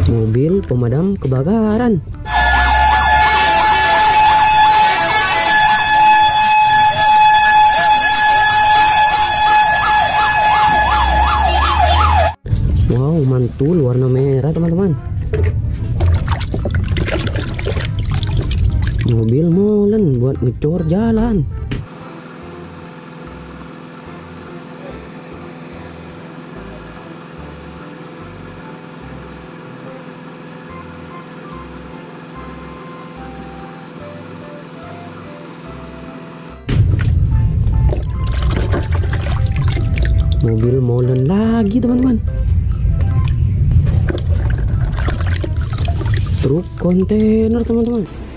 Mobil pemadam kebakaran. Wow, mantul warna merah teman-teman. Mobil molen buat ngecor jalan. Mobil molen lagi teman-teman. Truk kontainer teman-teman.